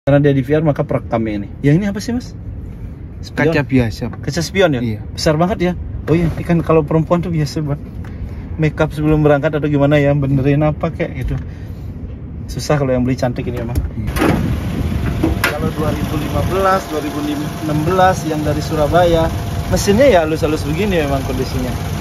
Karena dia di VR maka perekam ini. Yang ini apa sih mas? Spion? Kaca biasa. Kaca spion ya? Iya. Besar banget ya? Oh iya, ini kan kalau perempuan tuh biasa buat makeup sebelum berangkat atau gimana ya, benerin apa kayak gitu. Susah kalau yang beli cantik ini emang. Kalau 2015, 2016 yang dari Surabaya, mesinnya ya halus-halus begini memang kondisinya.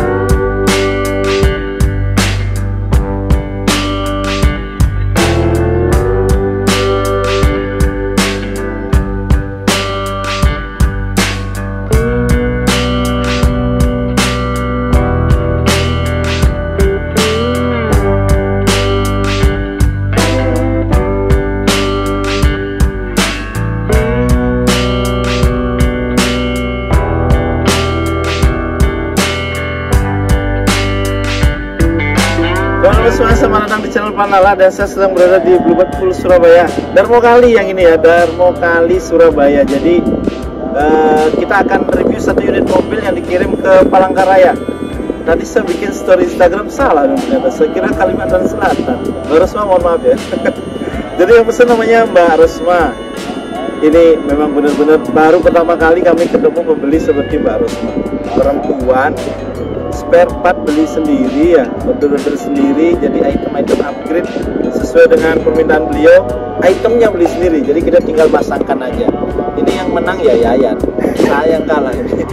Halo semuanya, selamat datang di channel Panala dan saya sedang berada di Bluebird Pool Surabaya. Darmo Kali yang ini ya, Darmo Kali Surabaya. Jadi kita akan review satu unit mobil yang dikirim ke Palangkaraya. Tadi saya bikin story Instagram salah dong ternyata, saya kira Kalimantan Selatan. Mbak Rosma mohon maaf ya. Jadi yang pesan namanya Mbak Rosma. Ini memang benar-benar baru pertama kali kami ketemu pembeli seperti Mbak Rosma. Perempuan, spare part beli sendiri ya, order sendiri, jadi item-item upgrade sesuai dengan permintaan beliau, itemnya beli sendiri, jadi kita tinggal pasangkan aja. Ini yang menang ya Yayan, saya yang kalah ini.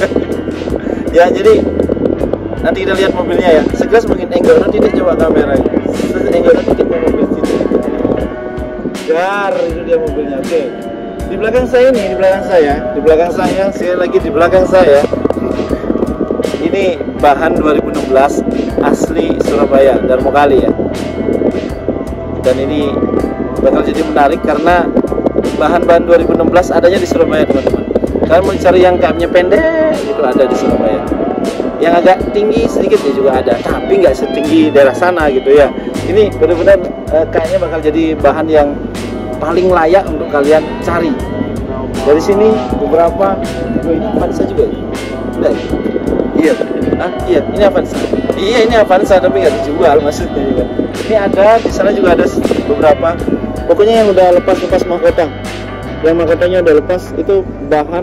Ya jadi nanti kita lihat mobilnya ya, segelas mungkin angle nanti kita coba kamera ini. Angle nanti kita mobil situ. Dar, itu dia mobilnya. Oke. Di belakang saya ini, di belakang saya, di belakang saya. Ini bahan 2016 asli Surabaya, Darmo Kali ya. Dan ini bakal jadi menarik karena bahan-bahan 2016 adanya di Surabaya teman-teman. Kalian mau cari yang kabnya pendek itu ada di Surabaya. Yang agak tinggi sedikit ya juga ada, tapi nggak setinggi daerah sana gitu ya. Ini benar-benar kayaknya bakal jadi bahan yang paling layak untuk kalian cari. Dari sini beberapa, ini Avanza juga ya? Udah ya? Iya, iya, ini Avanza. Iya, ini Avanza tapi nggak dijual maksudnya juga. Ini ada, di sana juga ada beberapa. Pokoknya yang udah lepas mahkota. Yang mahkotanya udah lepas itu bahan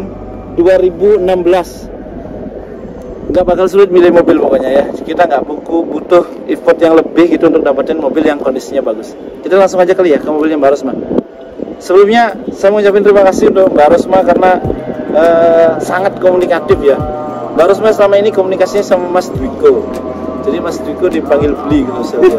2016. Nggak bakal sulit milih mobil pokoknya ya. Kita nggak butuh effort yang lebih gitu untuk dapetin mobil yang kondisinya bagus. Kita langsung aja kali ya ke mobilnya Mbak Rosma. Sebelumnya saya mau ucapin terima kasih untuk Mbak Rosma karena sangat komunikatif ya. Mbak Rosma selama ini komunikasinya sama Mas Dwiko. Jadi Mas Dwiko dipanggil beli gitu soalnya.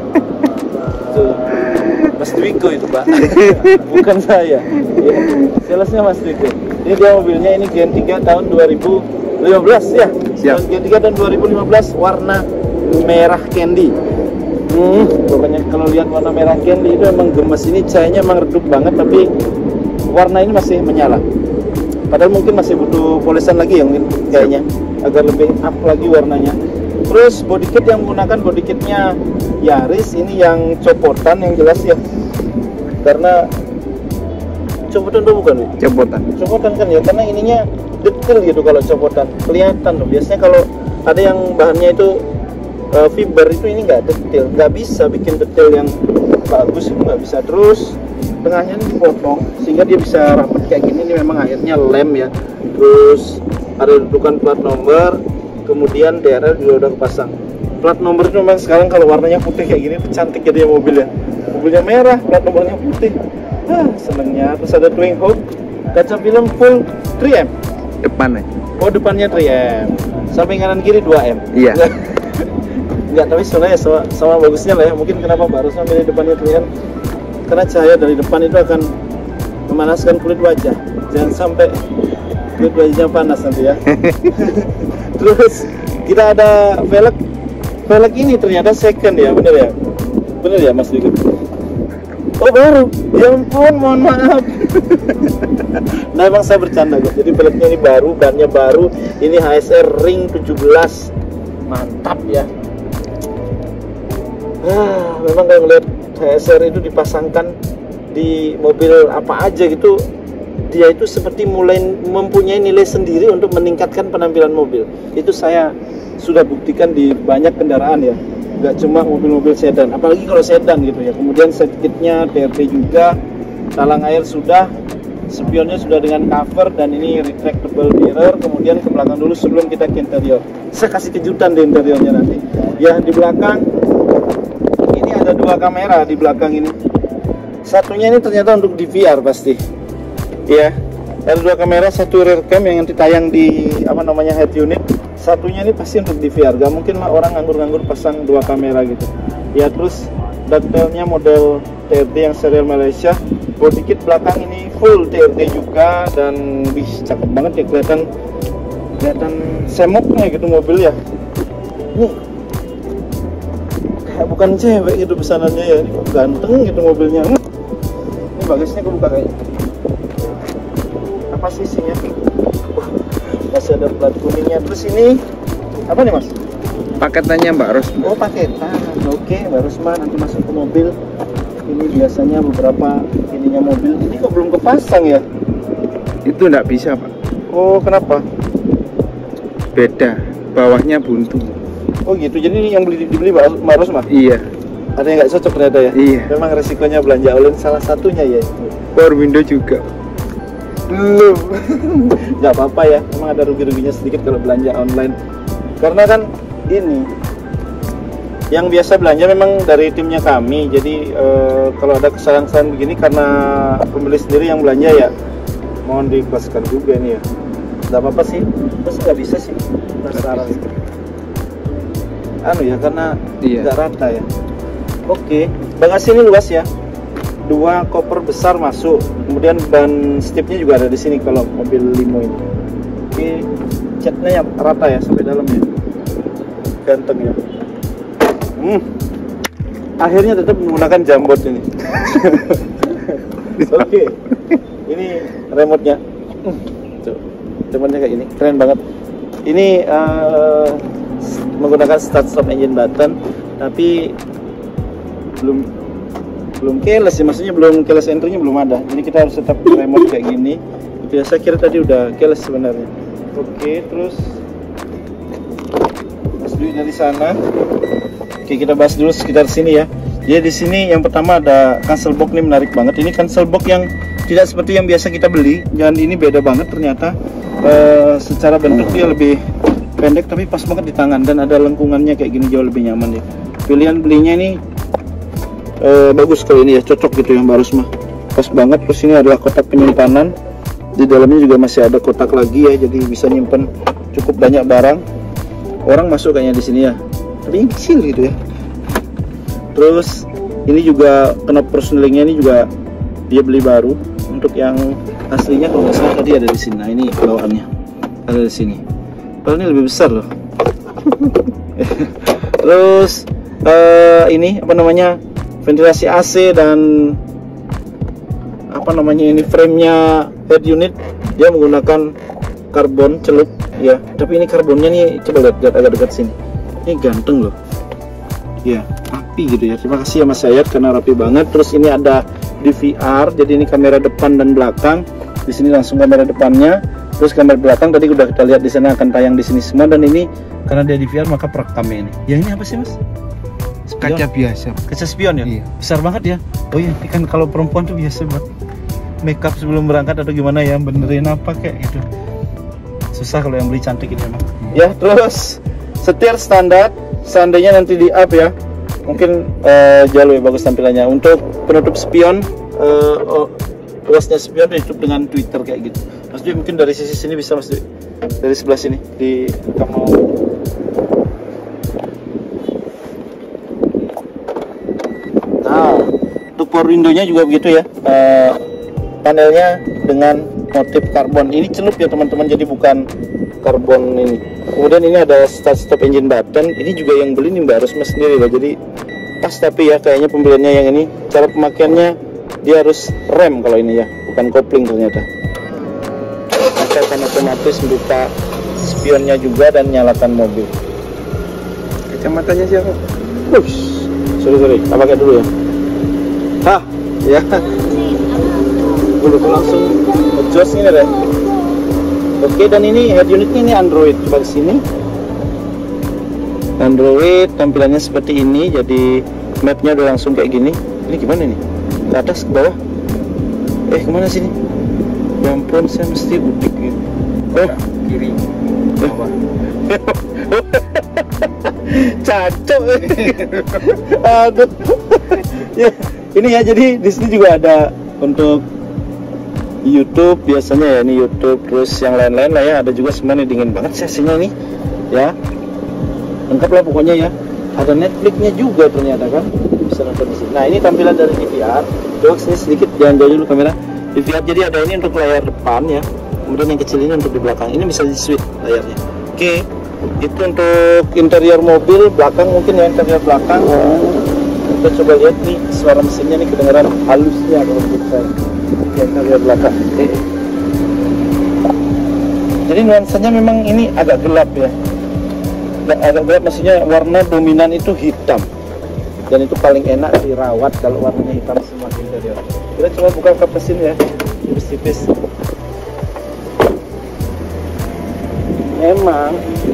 Tuh. Mas Dwiko itu Pak. Bukan saya. Ya, salesnya Mas Dwiko. Ini dia mobilnya, ini Gen 3 tahun 2015 ya. Siap. Gen 3 tahun 2015 warna merah candy. Pokoknya kalau lihat warna merah candy itu emang gemes. Ini cahayanya emang redup banget tapi warna ini masih menyala. Padahal mungkin masih butuh polesan lagi ya mungkin kayaknya agar lebih up lagi warnanya. Terus bodykit yang menggunakan bodykitnya Yaris ini yang copotan yang jelas ya. Karena copotan tuh bukan nih? Copotan kan ya, karena ininya detail gitu kalau copotan. Kelihatan loh. Biasanya kalau ada yang bahannya itu fiber itu ini nggak detail, nggak bisa bikin detail yang bagus, itu nggak bisa. Terus tengahnya ini dipotong sehingga dia bisa rapat kayak gini. Ini memang akhirnya lem ya. Terus ada dudukan plat nomor, kemudian DRL juga udah kepasang. Plat nomor itu memang sekarang kalau warnanya putih kayak gini cantik ya dia mobilnya. Mobilnya merah, plat nomornya putih. Senengnya. Terus ada twin hood, kaca film full 3M. Depannya. Oh depannya 3M, samping kanan kiri 2M. Iya. Enggak, tapi sebenarnya sama bagusnya lah ya. Mungkin kenapa Mbak Rosma milih depannya 3M, karena cahaya dari depan itu akan memanaskan kulit wajah. Jangan sampai kulit wajahnya panas nanti ya. Terus kita ada velg ini ternyata second ya, bener ya Mas Diki? Oh baru, ya ampun, mohon maaf. Nah emang saya bercanda guys, jadi velgnya ini baru, bannya baru. Ini HSR ring 17, mantap ya. Memang kalau ngeliat HSR itu dipasangkan di mobil apa aja gitu, dia itu seperti mulai mempunyai nilai sendiri untuk meningkatkan penampilan mobil. Itu saya sudah buktikan di banyak kendaraan ya. nggak cuma mobil-mobil sedan, apalagi kalau sedan gitu ya. Kemudian set kitnya TRT juga, talang air sudah, spionnya sudah dengan cover, dan ini retractable mirror. Kemudian ke belakang dulu sebelum kita ke interior. Saya kasih kejutan di interiornya nanti. Ya, di belakang ini ada 2 kamera di belakang ini. Satunya ini ternyata untuk DVR pasti. Ya, ada 2 kamera, satu rear cam yang nanti tayang di head unit. Satunya ini pasti untuk DVR. Gak mungkin lah orang nganggur-nganggur pasang 2 kamera gitu. Ya, terus detailnya model TRD yang serial Malaysia. Body kit belakang ini full TRD juga, dan cakep banget ya, kelihatan semoknya gitu mobil ya. Nih, kayak bukan cewek gitu pesanannya ya. Ini kok ganteng gitu mobilnya. Ini bagasinya kebuka kayaknya. Apa sih isinya? Masih ada plat kuningnya. Terus ini apa nih mas? Paketannya Mbak Rosma. Oh, paketan. Oke, Mbak Rosma nanti masuk ke mobil. Ini biasanya beberapa ininya mobil. Ini kok belum kepasang ya? Itu nggak bisa Pak. Oh, kenapa? Beda, bawahnya buntu. Oh gitu. Jadi ini yang dibeli Mbak Rosma? Iya. Ada yang nggak cocok ternyata ya? Iya. Memang resikonya belanja online salah satunya ya. Power window juga. Belum. Nggak apa-apa ya. Memang ada rugi-ruginya sedikit kalau belanja online. Karena kan ini yang biasa belanja memang dari timnya kami. Jadi kalau ada kesalahan-kesalahan begini karena pembeli sendiri yang belanja ya, mohon diikhlaskan juga nih ya. Nggak apa-apa sih. Terus nggak bisa sih. Penasaran. Anu ya, karena nggak rata ya. Oke, bagasi ini luas ya. 2 koper besar masuk. Kemudian ban stipnya juga ada di sini kalau mobil limo ini. Oke, catnya ya rata ya sampai dalam ya. Ganteng ya. Akhirnya tetap menggunakan jambot ini. Oke, ini remote-nya. Remote-nya kayak ini, keren banget. Ini menggunakan start stop engine button, tapi belum keyless ya, maksudnya belum keyless entry-nya belum ada. Jadi kita harus tetap remote kayak gini. Saya kira tadi udah keyless sebenarnya. Oke, terus dulu dari sana. Oke, kita bahas dulu sekitar sini ya. Jadi di sini yang pertama ada cancel box, ini menarik banget. Ini cancel box yang tidak seperti yang biasa kita beli, dan ini beda banget ternyata. Secara bentuk dia lebih pendek tapi pas banget di tangan, dan ada lengkungannya kayak gini, jauh lebih nyaman ya. Pilihan belinya ini bagus kalau ini ya, cocok gitu yang baru semua. Pas banget. Terus ini adalah kotak penyimpanan. Di dalamnya juga masih ada kotak lagi ya, jadi bisa nyimpen cukup banyak barang. Orang masuk kayaknya di sini ya, tapi kecil gitu ya. Terus ini juga knop persnelingnya ini juga dia beli baru. Untuk yang aslinya kalau nggak salah tadi ada di sini. Nah, ini bawaannya ada di sini. Kalau ini lebih besar loh. Terus ini ventilasi AC, dan ini frame-nya head unit dia menggunakan karbon celup ya, tapi ini karbonnya nih, coba lihat agak dekat sini, ini ganteng loh ya, rapi gitu ya. Terima kasih ya Mas Sayat karena rapi banget. Terus ini ada DVR, jadi ini kamera depan dan belakang. Di sini langsung kamera depannya, terus kamera belakang tadi udah kita lihat di sana akan tayang di sini semua. Dan ini karena dia DVR maka perekamnya ini. Yang ini apa sih Mas? Spion? Kaca biasa. Kaca spion ya? Iya. Besar banget ya. Oh iya, ini kan kalau perempuan tuh biasa buat makeup sebelum berangkat atau gimana ya, benerin apa kayak gitu. Susah kalau yang beli cantik ini emang. Ya, terus setir standar. Seandainya nanti di up ya, mungkin jauh lebih bagus tampilannya. Untuk penutup spion, luasnya spion ditutup dengan Twitter kayak gitu. Mas Dwi, mungkin dari sisi sini bisa Mas Dwi, dari sebelah sini di kamu. Nah, untuk power window-nya juga begitu ya. Panelnya dengan motif karbon. Ini celup ya teman-teman, jadi bukan karbon ini. Kemudian ini ada start stop engine button. Ini juga yang beli nih Mbak Rosma sendiri lah. Jadi pas, tapi ya kayaknya pembeliannya yang ini. Cara pemakaiannya dia harus rem kalau ini ya, bukan kopling ternyata. Maka akan otomatis buka spionnya juga dan nyalakan mobil. Kacamatanya siapa? Sorry, kita pakai dulu ya. Hah, ya. Dulu langsung adjust ini deh. Oke, dan ini head unitnya ini Android. Coba ke sini. Android tampilannya seperti ini. Jadi mapnya udah langsung kayak gini. Ini gimana nih? Ke atas, ke bawah? Kemana sini? Ya ampun, saya mesti udik gitu. Oh, Kiri. Bawah. Cacok. Aduh. Ya, ini ya, jadi di sini juga ada untuk YouTube biasanya ya, ini YouTube, terus yang lain-lain lah ya, ada juga sebenarnya. Dingin banget sesinya ini ya, lengkap lah pokoknya ya. Ada Netflixnya juga ternyata kan, bisa nonton di sini. Nah, ini tampilan dari DVR. Coba sini sedikit, jangan jauh dulu kamera. DVR jadi ada ini untuk layar depan ya, kemudian yang kecil ini untuk di belakang. Ini bisa di switch layarnya. Oke, itu untuk interior mobil belakang, mungkin ya interior belakang. Kita coba lihat nih suara mesinnya nih, kedengaran halusnya kalau menurut saya. Interior belakang. Jadi nuansanya memang ini agak gelap ya. Agak gelap, maksudnya warna dominan itu hitam. Dan itu paling enak dirawat kalau warnanya hitam semua di interior. Kita coba buka kap mesin ya, tipis-tipis. Memang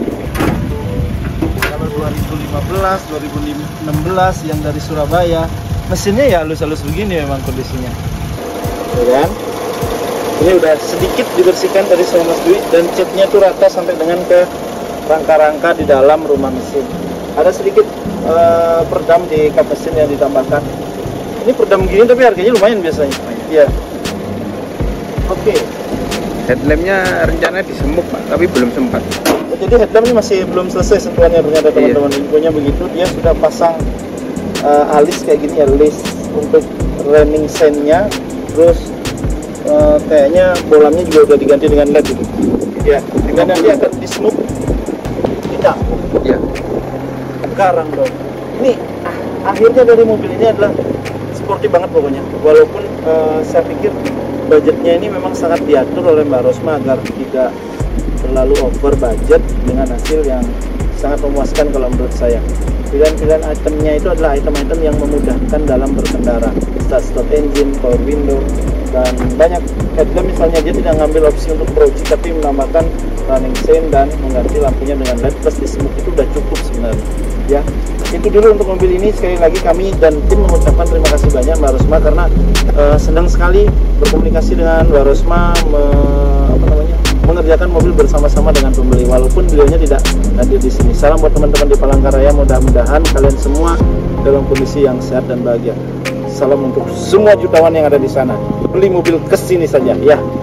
kalau 2015, 2016 yang dari Surabaya, mesinnya ya halus-halus begini memang kondisinya. Ya kan? Ini udah sedikit dibersihkan dari sama Mas Dwi, dan catnya tuh rata sampai dengan ke rangka-rangka di dalam rumah mesin. Ada sedikit peredam di kap mesin yang ditambahkan. Ini peredam gini tapi harganya lumayan biasanya. Iya. Oke. Headlampnya rencana disemuk Pak, tapi belum sempat. Jadi headlamp ini masih belum selesai sentuhannya ternyata teman-teman. Infonya begitu. Dia sudah pasang alis kayak gini ya, list untuk running sign-nya. Terus kayaknya bolamnya juga udah diganti dengan LED gitu. Ya, dengan nanti akan di smoke. Tidak. Iya. Sekarang dong. Ini akhirnya dari mobil ini adalah sporty banget pokoknya. Walaupun saya pikir budgetnya ini memang sangat diatur oleh Mbak Rosma agar tidak terlalu over budget dengan hasil yang sangat memuaskan kalau menurut saya. Pilihan-pilihan itemnya itu adalah item-item yang memudahkan dalam berkendara. Start engine, power window, dan banyak. Headlamp misalnya dia tidak ngambil opsi untuk project tapi menambahkan running sign dan mengganti lampunya dengan LED plus di smoke. Itu udah cukup sebenarnya ya. Itu dulu untuk mobil ini. Sekali lagi kami dan tim mengucapkan terima kasih banyak Mbak Rosma karena senang sekali berkomunikasi dengan Mbak Rosma, mengerjakan mobil bersama-sama dengan pembeli walaupun beliaunya tidak hadir di sini. Salam buat teman-teman di Palangkaraya, mudah-mudahan kalian semua dalam kondisi yang sehat dan bahagia. Salam untuk semua jutawan yang ada di sana. Beli mobil kesini saja ya.